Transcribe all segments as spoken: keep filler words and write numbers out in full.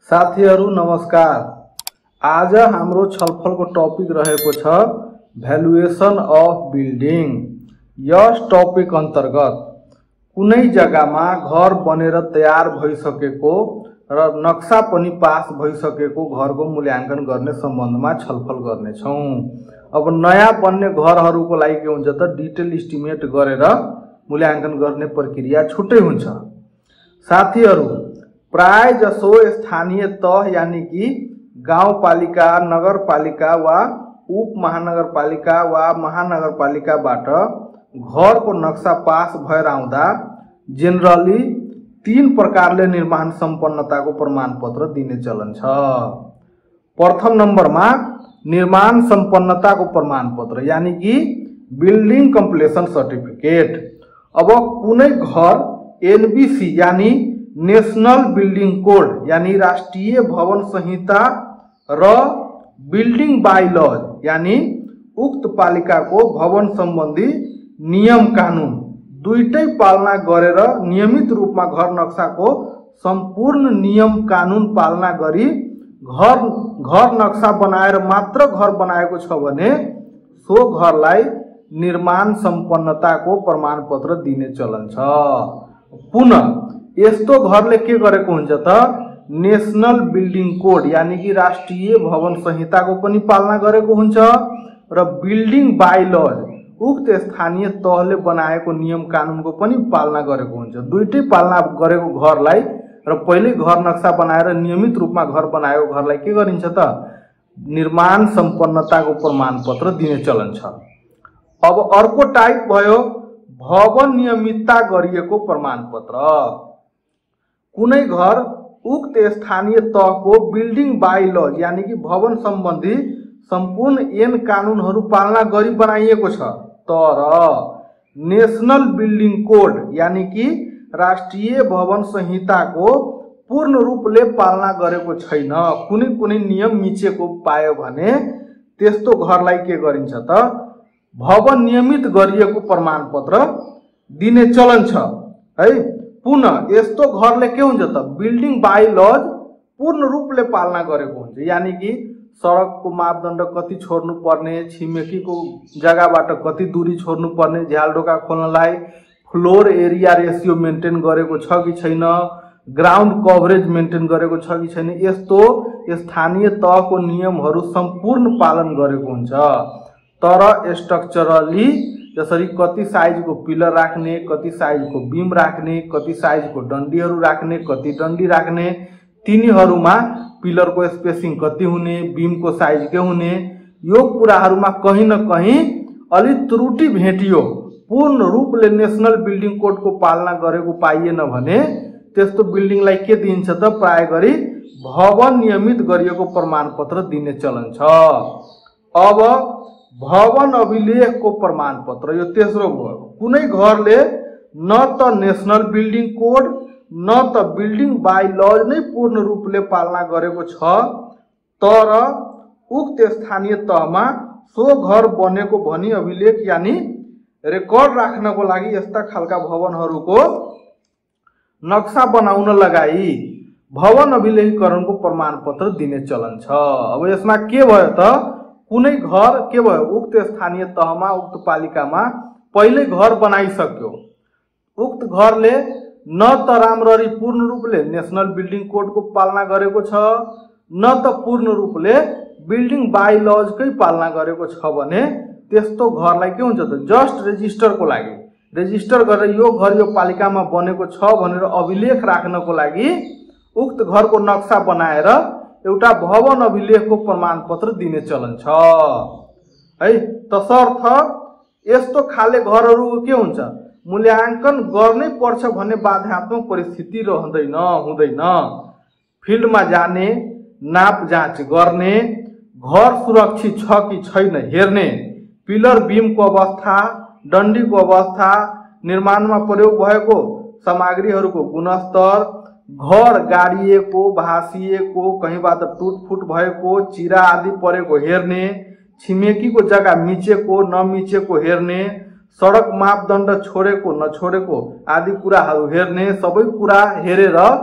साथीहरु नमस्कार। आज हाम्रो छलफलको टपिक रहेको छ भ्यालुएसन अफ बिल्डिङ। यस टपिक अन्तर्गत कुनै जग्गामा घर बनेर तयार भइसकेको र नक्सा पनि पास भइसकेको घरको मूल्याङ्कन गर्ने सम्बन्धमा छलफल गर्नेछौँ। अब नयाँ बन्ने घरहरूको लागि के हुन्छ त डिटेल इस्टिमेट गरेर मूल्याङ्कन गर्ने प्रक्रिया छुट्टै हुन्छ। साथीहरु प्राय जसो स्थानीय तह यानी कि गाउँपालिका, नगरपालिका वा उप महानगरपालिका वा महानगरपालिकाबाट घरको नक्सा पास भएर आउँदा जेनरली तीन प्रकारले निर्माण सम्पन्नताको प्रमाणपत्र दिने चलन छ। प्रथम नम्बरमा निर्माण सम्पन्नताको प्रमाणपत्र यानी कि बिल्डिङ कम्प्लिसन सर्टिफिकेट। अब कुनै घर एनबीसी यानी नेशनल बिल्डिङ कोड यानी राष्ट्रिय भवन संहिता र बिल्डिङ बाइलज यानी उक्त पालिकाको भवन सम्बन्धी नियम कानुन दुईटै पालना गरेर नियमित रूपमा घर नक्साको सम्पूर्ण नियम कानुन पालना गरी घर घर नक्सा बनाएर मात्र घर बनाएको छ भने सो घरलाई निर्माण सम्पन्नताको प्रमाणपत्र दिने चलन छ। पुनः यस्तो घरले के गरेको हुन्छ त नेशनल बिल्डिङ कोड यानी कि राष्ट्रिय भवन संहिताको पनि पालना गरेको हुन्छ र बिल्डिङ बाइलज उक्त स्थानीय तहले बनाएको नियम कानुनको पनि पालना गरेको हुन्छ। दुईटै पालना गरेको घरलाई र पहिले घर नक्सा बनाएर नियमित रूपमा घर बनाएको घरलाई के गरिन्छ त निर्माण सम्पन्नताको प्रमाणपत्र दिने चलन छ। अब अर्को टाइप भयो भवन नियमितता गरिएको प्रमाणपत्र। कुनै घर उक्त स्थानीय तहको बिल्डिङ बाइलज यानी कि भवन सम्बन्धी सम्पूर्ण ऐन कानुनहरू पालना गरी बनाइएको छ तर नेशनल बिल्डिङ कोड यानी कि राष्ट्रिय भवन संहिताको पूर्ण रूपले पालना गरेको छैन, कुनै कुनै नियम मिचेको पायो भने त्यस्तो घरलाई के गरिन्छ त भवन नियमित गरिएको प्रमाणपत्र दिने चलन छ है। पुनः यस्तो घरले के हुन्छ त बिल्डिङ बाइलज पूर्ण रूपले पालना गरेको हुन्छ यानी कि सडकको मापदण्ड कति छोड्नु पर्ने, छिमेकीको जग्गाबाट कति दूरी छोड्नु पर्ने, झ्यालढोका खोल्नलाई फ्लोर एरिया रेसियो मेन्टेन गरेको छ कि छैन, ग्राउन्ड कभरेज मेन्टेन गरेको छ कि छैन, यस्तो स्थानीय तहको नियमहरू सम्पूर्ण पालन गरेको हुन्छ। तर स्ट्रक्चरली जसरी कति साइजको पिलर राख्ने, कति साइजको बीम राख्ने, कति साइजको डन्डीहरू राख्ने, कति डन्डी राख्ने, तिनीहरूमा पिलरको स्पेसिङ कति हुने, बीमको साइज के हुने, यो कुराहरूमा कहीं न कहीं अलि त्रुटि भेटियो, पूर्ण रूपले नेशनल बिल्डिङ कोडको पालना गरेको पाइएन भने त्यस्तो बिल्डिङलाई के दिन्छ त प्राय गरी भवन नियमित गरिएको प्रमाणपत्र दिने चलन छ। अब भवन अभिलेखको प्रमाणपत्र यो तेस्रो भयो। कुनै घरले न त नेशनल बिल्डिङ कोड न त बिल्डिङ बाइलज नै पूर्ण रूपले पालना गरेको छ तर उक्त स्थानीय तहमा सो घर बनेको भनी अभिलेख यानी रेकर्ड राख्नको लागि यस्ता खालका भवनहरूको नक्सा बनाउन लगाई भवन अभिलेखीकरणको प्रमाणपत्र दिने चलन छ। अब यसमा के भयो त कुनै घर के भयो उक्त स्थानीय तहमा उक्त पालिकामा पहिले घर बनाइसक्यो, उक्त घरले न त राम्ररी पूर्ण रूपले नेशनल बिल्डिङ कोडको पालना गरेको छ न त पूर्ण रूपले बिल्डिङ बाइलजकै पालना गरेको छ भने त्यस्तो घरलाई के हुन्छ त जस्ट रेजिस्टरको लागि रेजिस्टर गरेर यो घर यो पालिकामा बनेको छ भनेर अभिलेख राख्नको लागि उक्त घरको नक्सा बनाएर एउटा भवन अभिलेखको प्रमाणपत्र दिने चलन छ है। तसर्थ यस्तो खाले घरहरू के हुन्छ मूल्याङ्कन गर्नै पर्छ भन्ने बाध्यात्मक परिस्थिति रहँदैन हुँदैन। फिल्डमा जाने, नाप जाँच गर्ने, घर सुरक्षित छ कि छैन हेर्ने, पिलर बीमको अवस्था, डन्डीको अवस्था, निर्माणमा प्रयोग भएको सामग्रीहरूको गुणस्तर, घर गाडिएको, भाँसिएको, कहीँबाट टुटफुट भएको, चिरा आदि परेको हेर्ने, छिमेकीको जग्गा मिचेको नमिचेको हेर्ने, सडक मापदण्ड छोडेको नछोडेको आदि कुराहरू हेर्ने, सबै कुरा हेरेर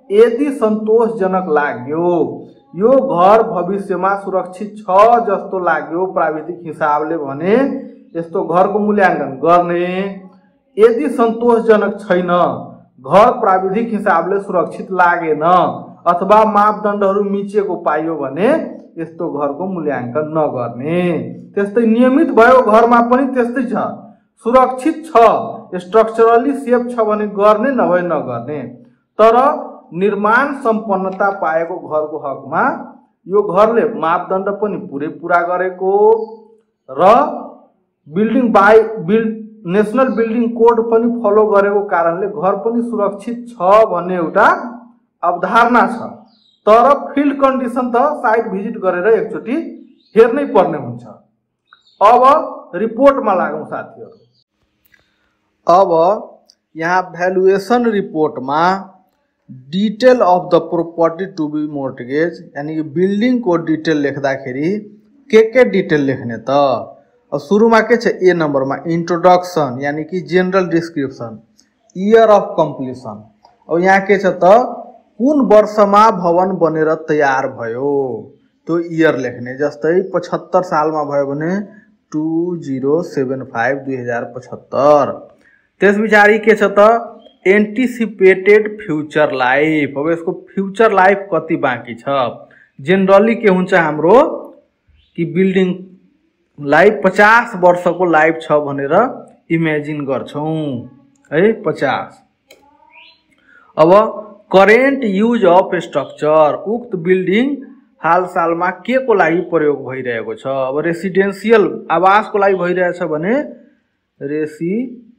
यदि सन्तोषजनक लाग्यो, यो घर भविष्यमा सुरक्षित छ जस्तो लाग्यो प्राविधिक हिसाबले भने यस्तो घरको मूल्याङ्कन गर्ने। यदि सन्तोषजनक छैन, घर प्राविधिक हिसाबले सुरक्षित लागेन अथवा मापदण्डहरू मिचेको पाइयो भने यस्तो घरको मूल्याङ्कन नगर्ने। त्यस्तै नियमित भएको घरमा पनि त्यस्तै छ, सुरक्षित छ, स्ट्रक्चरली सेफ छ भने गर्ने, नभए नगर्ने। तर निर्माण सम्पन्नता पाएको घरको हकमा यो घरले मापदण्ड पनि पुरै पुरा गरेको र building by build national building code पनि फलो गरेको कारणले घर पनि सुरक्षित छ भन्ने एउटा अवधारणा छ। तर फिल्ड कन्डिसन त साइट भिजिट गरेर एकचोटि हेर्नै पर्ने हुन्छ। अब रिपोर्टमा लागौँ साथीहरू। अब यहाँ भ्यालुएसन रिपोर्टमा detail of the property to be mortgage यानी कि बिल्डिङ को डिटेल लेख्दाखेरि के के डिटेल लेख्ने त? अब सुरुमा के छ? ए नम्बरमा इन्ट्रोडक्सन यानी कि general description, year of completion. अब यहाँ के छ त? कुन वर्षमा भवन बनेर तयार भयो त्यो इयर लेख्ने। जस्तै पचहत्तर सालमा भयो भने टू जीरो सेभेन फाइभ दुई हजार पचहत्तर। त्यस पछाडि के छ त? Anticipated future life. अब यसको फ्युचर लाइफ कति बाँकी छ? जेनरली के हुन्छ हाम्रो कि बिल्डिङ लाइफ पचास वर्षको लाइफ छ भनेर इमेजिन गर्छौं है, पचास। अब करेन्ट युज अफ स्ट्रक्चर, उक्त बिल्डिङ हाल सालमा के को लागि प्रयोग भइरहेको छ? अब रेसिडेन्सियल आवासको लागि भइरहेछ भने रेसी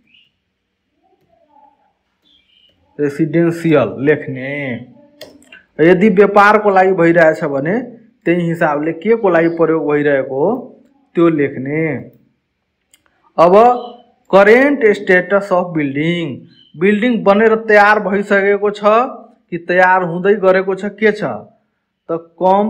रेसिडेन्सियल लेख्ने। यदि व्यापारको लागि भइरहेछ भने त्यही हिसाबले के को लागि प्रयोग भइरहेको हो त्यो लेख्ने। अब current status of building, building बनेर तयार भइसकेको छ कि तयार हुँदै गरेको छ, के छ त?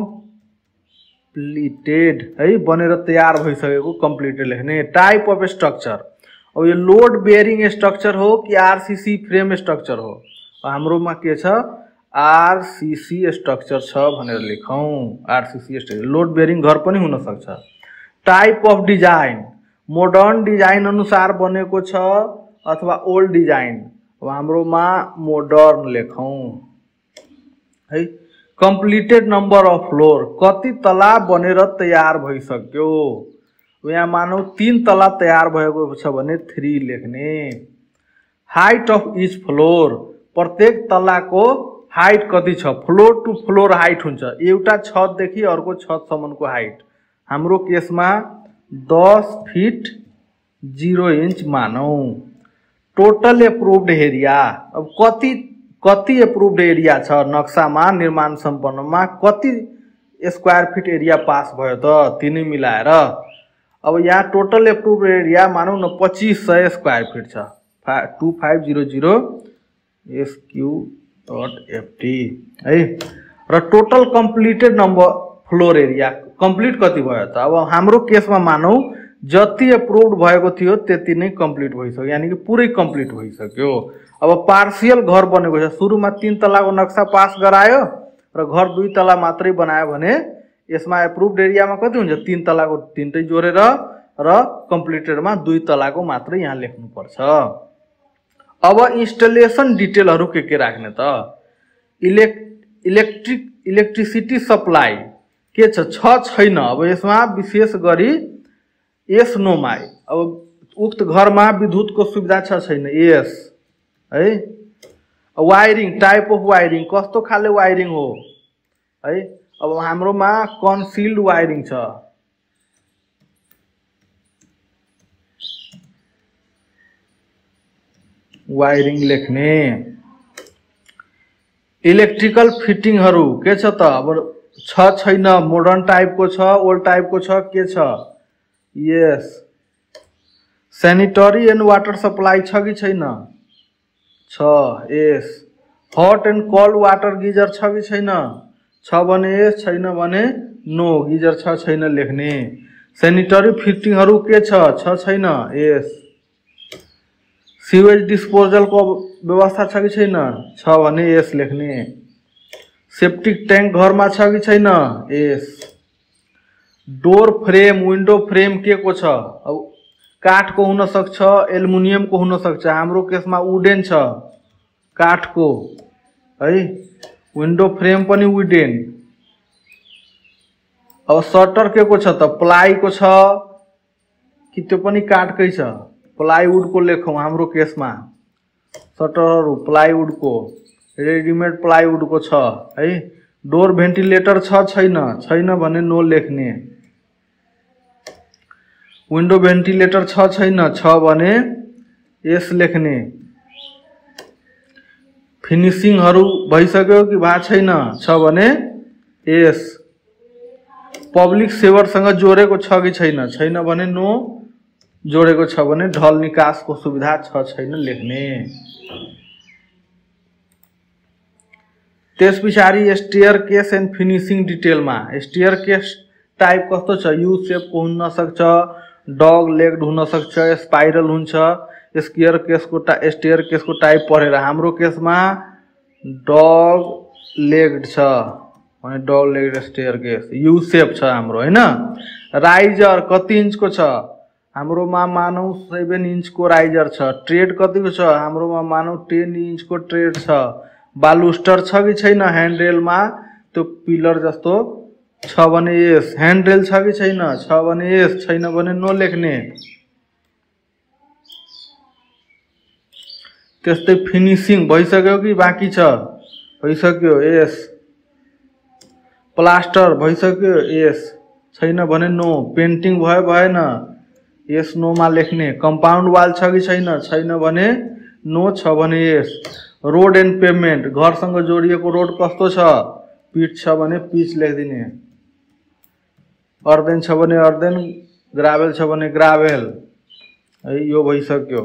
कम्प्लिटेड है, बनेर तयार भइसकेको कम्प्लिटेड लेख्ने। टाइप अफ स्ट्रक्चर, अब यो लोड बेयरिङ स्ट्रक्चर हो कि आरसीसी फ्रेम स्ट्रक्चर हो? हाम्रोमा के छ? आरसीसी स्ट्रक्चर छ भनेर लेखौं। आरसीसी स्ट्रक्चर लोड बेयरिङ घर पनि हुन सक्छ। Type of design, modern design अनुसार बनेको छ अथवा ओल्ड डिजाइन? अब हाम्रोमा मोडर्न लेखौं है। कम्प्लिटेड नम्बर अफ फ्लोर, कति तला बनेर तयार भइसक्यो? यहाँ मानौ तीन तला तयार भएको छ भने थ्री लेख्ने। हाइट अफ इच फ्लोर, प्रत्येक तलाको हाइट कति छ? फ्लोर टु फ्लोर हाइट हुन्छ, एउटा छतदेखि अर्को छतसम्मको हाइट। हाम्रो केसमा दस फिट जीरो इंच मानौ। टोटल एप्रुभड एरिया, अब कति कति एप्रुभड एरिया छ नक्सामा, निर्माण सम्पन्नमा कति स्क्वायर फिट एरिया पास भयो त? तीनै मिलाएर। अब यहाँ टोटल एप्रुभड एरिया मानौ न पच्चीस सय स्क्वायर फिट छ। Two five zero zero SQ dot FT है। र total completed number floor area complete कति भयो त? अब हाम्रो केसमा मानौ जति एप्रुभड भएको थियो त्यति नै कम्प्लिट भइसक्यो, यानी कि पुरै कम्प्लिट भइसक्यो। अब पार्सियल घर बनेको छ, सुरुमा तीन तलाको नक्सा पास गरायो र घर दुई तला मात्रै बनायो भने यसमा एप्रुभड एरियामा कति हुन्छ? तीन तलाको तीनटै जोडेर र कम्प्लिटेडमा दुई तलाको मात्रै यहाँ लेख्नु पर्छ। अब इन्स्टलेसन डिटेलहरू के के राख्ने त? इलेक्ट इलेक्ट्रिक इलेक्ट्रिसिटी सप्लाई के छ? छ छैन? अब यसमा विशेष गरी यस नोमा, अब उक्त घरमा विद्युतको सुविधा छ छैन? यस है। वायरिङ, टाइप अफ वायरिङ, कस्तो खाले वायरिङ हो है? अब हाम्रोमा कन्सिल्ड वायरिङ छ, वायरिङ लेख्ने। इलेक्ट्रिकल फिटिङहरू के छ त? अब छ छैन? मोडर्न टाइपको छ, ओल्ड टाइपको छ, के छ? Yes. Sanitary and water supply छ कि छैन? छ, yes. Hot and cold water geyser छ कि छैन? छ भने यस, छैन भने नो, गीजर छ छैन लेख्ने। सैनिटरी फिटिङहरू के छ? छ छैन? यस। सिवेज डिस्पोजल को व्यवस्था छ कि छैन? छ भने यस लेख्ने। सेप्टिक ट्याङ्क घरमा छ कि छैन? Yes. Door frame window frame के को छ? अब काठको हुन सक्छ, एल्युमिनियमको हुन सक्छ। हाम्रो केसमा वुडेन छ, काठको है। विन्डो फ्रेम पनि वुडेन। अब सटर के को छ त? प्लाई को छ कि त्यो पनि काठकै छ? प्लाईवुड को लेखौं हाम्रो केसमा। सटरहरु प्लाईवुड को, रेडीमेड प्लाईवुड को छ है। डोर भेन्टिलेटर छ छैन? छैन भने नो लेख्ने। विन्डो भेन्टिलेटर छ छैन? छ भने यस लेख्ने। फिनिशिङहरु भइसक्यो कि भा छैन? छ भने यस। पब्लिक सेवरसँग जोडेको छ कि छैन? छैन भने नो। जोडेको छ भने ढल निकासको सुविधा छ छैन लेख्ने। त्यस पछाडि स्टेयरकेस एन्ड फिनिशिङ डिटेलमा स्टेयरकेस टाइप कस्तो छ? यू शेपको हुन सक्छ, डग लेग्ड हुन सक्छ, स्पाइरल हुन्छ। स्टेयरकेसको टा स्टेयरकेसको टाइप पढेर हाम्रो केसमा डग लेग्ड छ भने dog legged staircase U shape छ हाम्रो हैन। राइजर कति इन्चको छ? हाम्रोमा मानौ सात इन्चको राइजर छ। ट्रेड कतिको छ? हाम्रोमा मानौ दस इन्चको ट्रेड छ। बालुस्टर छ कि छैन? ह्यान्डरेलमा त्यो पिलर जस्तो छ भने यस। ह्यान्डरेल छ कि छैन? छ भने यस, छैन भने नो लेख्ने। त्यस्तै फिनिशिङ भइसक्यो कि बाँकी छ? भइसक्यो यस। प्लास्टर भइसक्यो यस, छैन भने नो। पेन्टिङ भयो भएन? यस नो मा लेख्ने। कम्पाउन्ड वाल छ कि छैन? छैन भने नो, छ भने यस। रोड एन्ड पेभमेन्ट घरसँग जोडिएको रोड कस्तो छ? पिच छ भने पिच लेखिदिने। अर्देन छ भने अर्देन, ग्राभेल छ भने ग्राभेल है। यो भइसक्यो।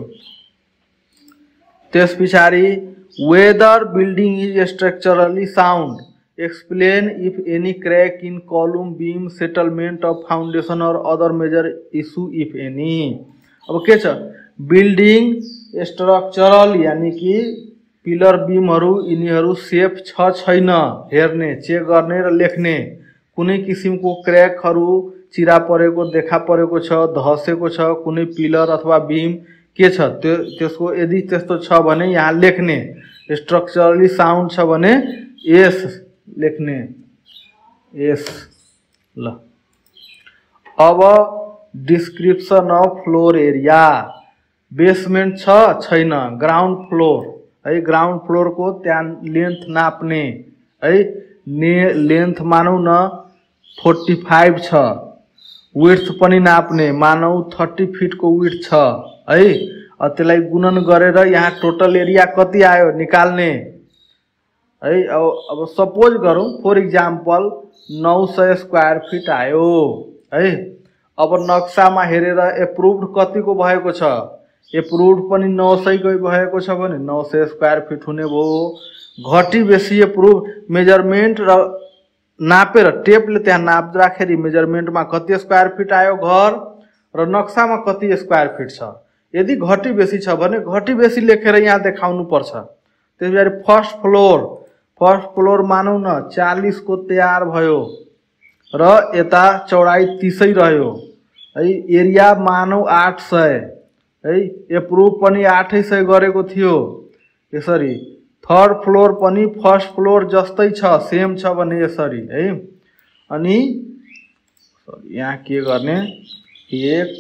त्यस पछाडि whether building is structurally sound, explain if any crack in column beam, settlement of foundation और other major issue if any. अब के छ? बिल्डिङ स्ट्रक्चरल यानी कि पिलर बीमहरु यिनीहरु सेफ छ छैन हेर्ने, चेक गर्ने र लेख्ने। कुनै किसिमको क्रैकहरु चिरा परेको देखा परेको छ, धसेको छ कुनै पिलर अथवा बीम के छ त्यो त्यसको यदि त्यस्तो छ भने यहाँ लेख्ने। स्ट्रक्चरली साउन्ड छ भने यस लेख्ने। यस ल। अब description of floor area. Basement छ छैन? ग्राउन्ड फ्लोर है। ग्राउन्ड फ्लोर को त्यहाँ लेन्थ नाप्ने है। ने लेन्थ मानौ न पैँतालीस छ। विड्थ पनि नाप्ने, मानौ तीस फिट को विड्थ छ है। त्यसलाई गुणन गरेर यहाँ टोटल एरिया कति आयो निकाल्ने है। अब अब सपोज गरौँ फर इक्जाम्पल नौ सय स्क्वायर फिट आयो है। अब नक्सामा हेरेर एप्रुभड कतिको भएको छ? एप्रुभड पनि नौ सय कै भएको छ भने नौ सय स्क्वायर फिट हुने भयो। घटी बेसी एप्रुभ मेजरमेन्ट र नापेर टेपले त्यहाँ नाप्दाखेरि मेजरमेन्टमा कति स्क्वायर फिट आयो घर र नक्सामा कति स्क्वायर फिट छ। यदि घटी बेसी छ भने घटी बेसी लेखेर यहाँ देखाउनु पर्छ। त्यसैगरी फर्स्ट फ्लोर फर्स्ट फ्लोर मानौ न चालीस को तयार भयो र यता चौडाई तीस रह्यो है। एरिया मानौ आठ सय है। एप्रुभ पनि आठ सय गरेको थियो। यसरी थर्ड फ्लोर पनि फर्स्ट फ्लोर जस्तै छ, सेम छ भने यसरी है। अनि यहाँ के गर्ने? एक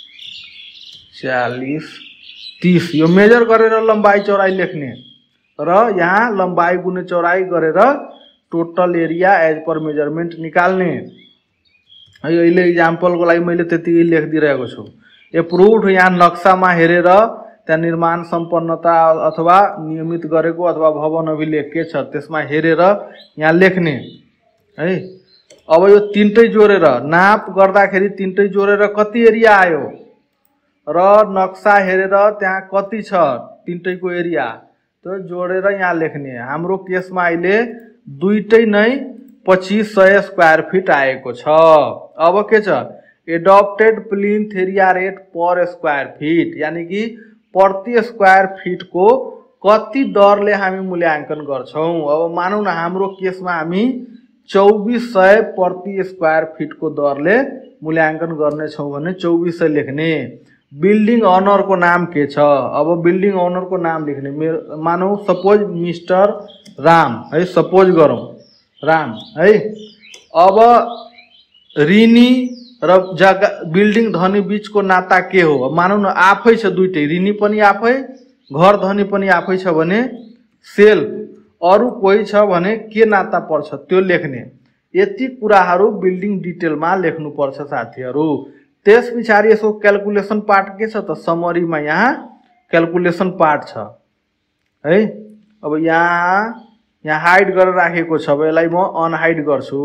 चालीस तीस यो मेजर गरेर लम्बाई चौडाई लेख्ने र यहाँ लम्बाई गुणे चौडाई गरेर total area as per measurement निकाल्ने है। अहिले इक्जाम्पलको लागि मैले त्यतिकै लेखिदिरहेको छु। एप्रुभड यहाँ नक्सामा हेरेर त्यहाँ निर्माण सम्पन्नता अथवा नियमित गरेको अथवा भवन अभिलेख के छ त्यसमा हेरेर यहाँ लेख्ने है। अब यो तीनटै जोडेर नाप गर्दाखेरि तीनटै जोडेर कति एरिया आयो र नक्सा हेरेर त्यहाँ कति छ तीनटैको एरिया त्यो जोडेर यहाँ लेख्ने। हाम्रो केसमा अहिले दुईटै नै पच्चीस सय स्क्वायर फिट आएको छ। अब के छ? Adopted plinth area rate per square feet यानी कि प्रति स्क्वायर फिट को कति दरले हामी मूल्याङ्कन गर्छौं। अब मानौँ न हाम्रो केसमा हामी चौबीस सय प्रति स्क्वायर फिटको दरले मूल्याङ्कन गर्ने छौं भने चौबीस सय लेख्ने। बिल्डिङ ओनरको नाम के छ? अब बिल्डिङ ओनरको नाम लेख्ने। मेरो मानौँ सपोज मिस्टर राम है, सपोज गरौँ राम है। अब ऋणी र जग्गा बिल्डिङ धनी बीचको नाता के हो? मानौँ न आफै छ दुईटै, ऋणी पनि आफै घर धनी पनि आफै छ भने सेल्फ, अरु कोही छ भने के नाता पर्छ त्यो लेख्ने। यति कुराहरू बिल्डिङ डिटेलमा लेख्नु पर्छ साथीहरू। त्यस पछाडि यसको क्याल्कुलेसन पार्ट के छ त? समरीमा यहाँ क्याल्कुलेसन पार्ट छ है। अब यहाँ यहाँ हाइड गरेर राखेको छ। अब यसलाई म अनहाइड गर्छु,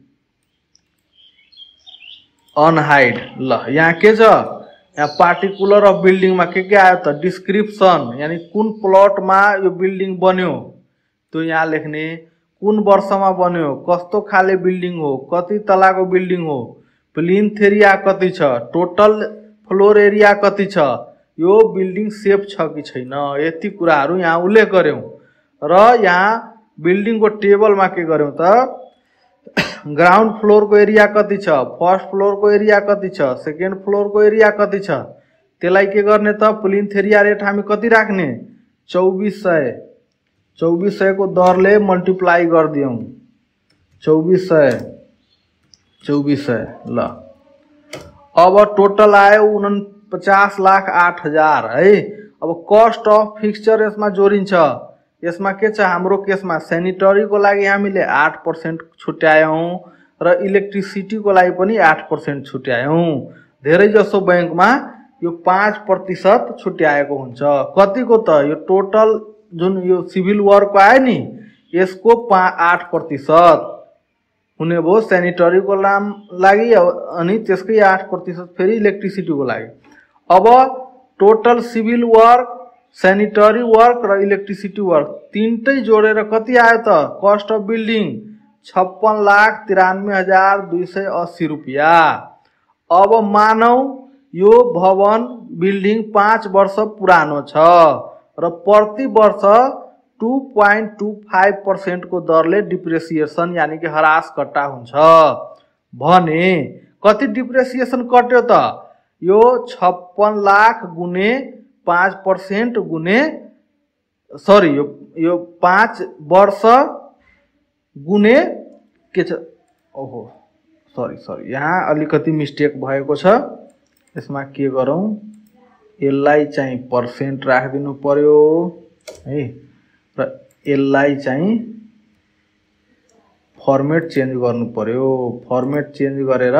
अनहाइड। ल यहाँ के छ? यहाँ पार्टिकुलर अफ बिल्डिङमा के के आयो त? डिस्क्रिप्सन, यानी कुन प्लटमा यो बिल्डिङ बन्यो त्यो यहाँ लेख्ने। कुन वर्षमा बन्यो, कस्तो खाले बिल्डिङ हो, कति तलाको बिल्डिङ हो, प्लिन्थ एरिया कति छ, टोटल फ्लोर एरिया कति छ, यो बिल्डिङ सेफ छ कि छैन, यति कुराहरू यहाँ उल्लेख गर्यौं। र यहाँ बिल्डिङको टेबलमा के गर्यौं त? ग्राउन्ड फ्लोरको एरिया कति छ, फर्स्ट फ्लोरको एरिया कति छ, सेकेन्ड फ्लोरको एरिया कति छ, त्यसलाई के गर्ने त? प्लिन्थ एरिया रेट हामी कति राख्ने? चौबीस सय। चौबीस सय को दरले मल्टिप्लाई गरिदियौं। चौबीस सय चौबीस सय ल। अब टोटल आयो उनपचास लाख आठ हजार है। अब कस्ट अफ फिक्सचर यसमा जोडिन्छ। यसमा के छ? हाम्रो केसमा सेनिटरीको लागि हामीले आठ पर्सेंट छुट्यायौं र इलेक्ट्रिसिटीको लागि पनि आठ पर्सेंट छुट्यायौं। धेरै जसो बैंकमा यो पाँच प्रतिशत छुट्याएको हुन्छ। कतिको त? यो टोटल जुन यो सिभिल वर्क आयो नि यसको आठ प्रतिशत हुने भयो सेनिटरीको लागि, अनि त्यसकै आठ प्रतिशत फेरि इलेक्ट्रिसिटीको लागि। अब total civil work, sanitary work र इलेक्ट्रिसिटी वर्क तीनटै जोडेर कति आयो त? कस्ट अफ बिल्डिङ छप्पन लाख तिरानवे हजार दुई सय अस्सी रुपियाँ। अब मानौ यो भवन बिल्डिङ पाँच वर्ष पुरानो छ र प्रति वर्ष two point two five percent को दरले डिप्रेसिएसन यानी कि ह्रास कट्टा हुन्छ भने कति डिप्रेसिएसन कट्यो त? यो छप्पन लाख गुने पाँच पर्सेंट गुने सरी यो यो पाँच वर्ष गुने के छ? ओहो सरी सरी यहाँ अलिकति मिस्टेक भएको छ। यसमा के गरौँ? यसलाई चाहिँ पर्सेंट राखिदिनु पर्यो है र यसलाई चाहिँ फर्मेट चेन्ज गर्नु पर्यो। फर्मेट चेन्ज गरेर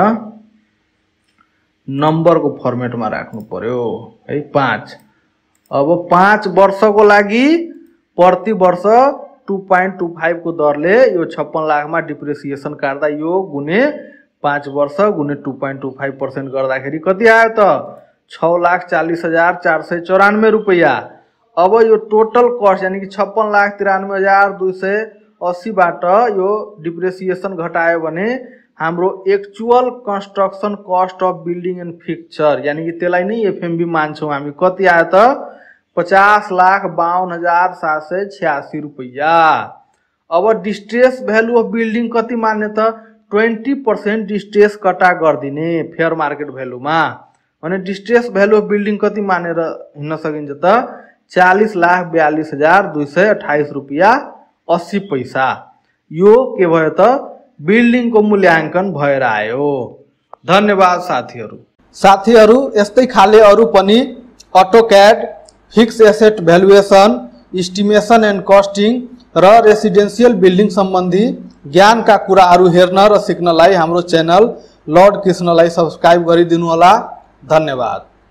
नम्बरको फर्मेटमा राख्नु पर्यो है। पाँच। अब पाँच वर्षको लागि प्रति वर्ष टू पॉइंट टू फाइव को दरले यो छप्पन लाखमा डिप्रेसिएसन काट्दा यो गुने पाँच वर्ष गुने two point two five percent गर्दाखेरि कति आयो त? छ लाख चालीस हजार चार सय चौरानवे रुपया। अब यो टोटल कस्ट यानी कि छप्पन लाख तिरानवे हजार दुई सय अस्सी बाट यो डिप्रेसिएसन घटायो भने हाम्रो actual construction cost of building and fixture यानी कि त्यसलाई नै एफएमबी मान्छौं हामी। कति आयो त? पचास लाख बावन हजार सात सय छियासी रुपया। अब डिस्ट्रेस भ्यालु अफ बिल्डिङ कति मान्ने त? ट्वेंटी पर्सेंट डिस्ट्रेस कटा गरिदिने फेयर मार्केट भ्यालुमा। भने डिस्ट्रेस भ्यालु अफ बिल्डिङ कति मानेर हिँड्न सकिन्छ त? चालीस लाख बयालीस हजार दुई सय अठाइस रुपया अस्सी पैसा। यो के भयो त? बिल्डिङको मूल्याङ्कन भएर आयो। धन्यवाद साथीहरू। साथीहरू यस्तै खाले अरु पनि AutoCAD, fix asset valuation, estimation and costing र रेसिडेन्शियल बिल्डिङ सम्बन्धी ज्ञानका कुराहरू हेर्न र सिक्नलाई हाम्रो च्यानल लर्ड कृष्णलाई सब्स्क्राइब गरिदिनु होला। धन्यवाद।